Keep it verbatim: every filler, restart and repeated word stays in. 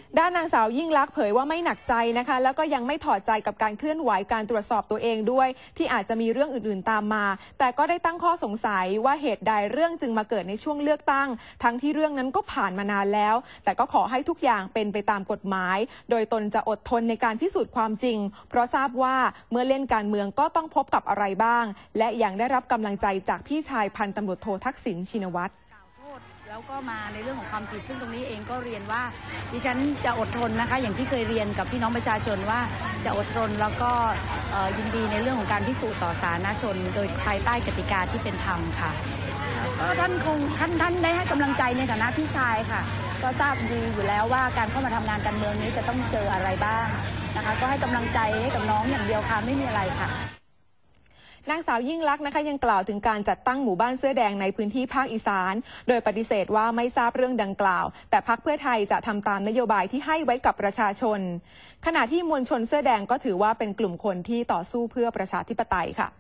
ด้านนางสาวยิ่งลักษณ์เผยว่าไม่หนักใจนะคะแล้วก็ยังไม่ถอดใจกับการเคลื่อนไหวการตรวจสอบตัวเองด้วยที่อาจจะมีเรื่องอื่นๆตามมาแต่ก็ได้ตั้งข้อสงสัยว่าเหตุใดเรื่องจึงมาเกิดในช่วงเลือกตั้งทั้งที่เรื่องนั้นก็ผ่านมานานแล้วแต่ก็ขอให้ทุกอย่างเป็นไปตามกฎหมายโดยตนจะอดทนในการพิสูจน์ความจริงเพราะทราบว่าเมื่อเล่นการเมืองก็ต้องพบกับอะไรบ้างและยังได้รับกำลังใจจากพี่ชายพันตำรวจโททักษิณชินวัตรแล้วก็มาในเรื่องของความผิดซึ่งตรงนี้เองก็เรียนว่าดิฉันจะอดทนนะคะอย่างที่เคยเรียนกับพี่น้องประชาชนว่าจะอดทนแล้วก็ยินดีในเรื่องของการพิสูจน์ต่อสาธารณชนโดยภายใต้กติกาที่เป็นธรรมค่ะก็ท่านคงท่านท่านได้ให้กำลังใจในฐานะพี่ชายค่ะก็ทราบดีอยู่แล้วว่าการเข้ามาทำงานการเมืองนี้จะต้องเจออะไรบ้างนะคะก็ให้กำลังใจให้กับน้องอย่างเดียวค่ะไม่มีอะไรค่ะนางสาวยิ่งลักษณ์นะคะยังกล่าวถึงการจัดตั้งหมู่บ้านเสื้อแดงในพื้นที่ภาคอีสานโดยปฏิเสธว่าไม่ทราบเรื่องดังกล่าวแต่พรรคเพื่อไทยจะทำตามนโยบายที่ให้ไว้กับประชาชนขณะที่มวลชนเสื้อแดงก็ถือว่าเป็นกลุ่มคนที่ต่อสู้เพื่อประชาธิปไตยค่ะ